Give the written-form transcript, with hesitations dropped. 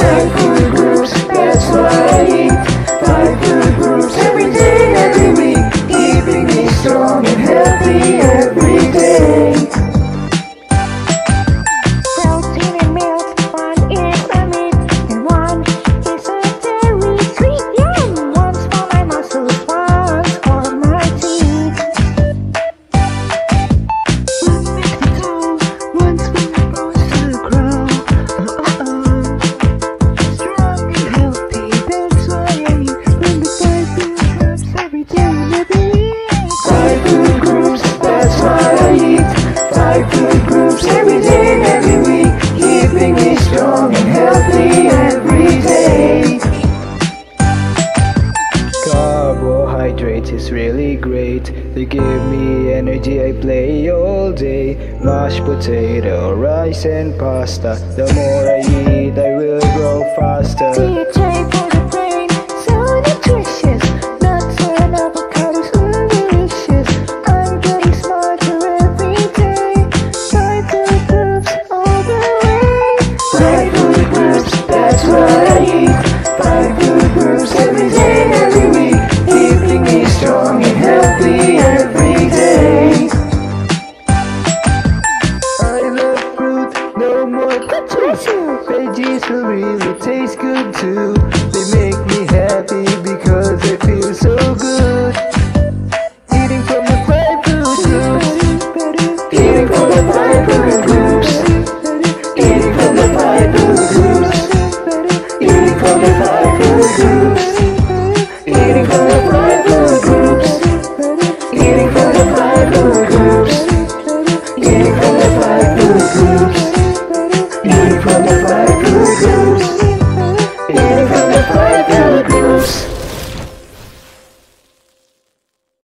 Five food groups, that's what I eat. Five food groups every day, every week, keeping me strong and healthy every day. Protein and milk, one is a meat, and one is a dairy sweet. Yum! One's for my muscles, one's for my teeth. One makes me tall, one's for my bones to grow. Strong and healthy, that's why I eat. When the 5 food groups every day and every week. Five food groups, that's what I eat. Five food groups every day, every week, keeping me strong and healthy every day. Carbohydrates is really great. They give me energy, I play all day. Mashed potato, rice and pasta. The more I eat, I will grow faster. DJ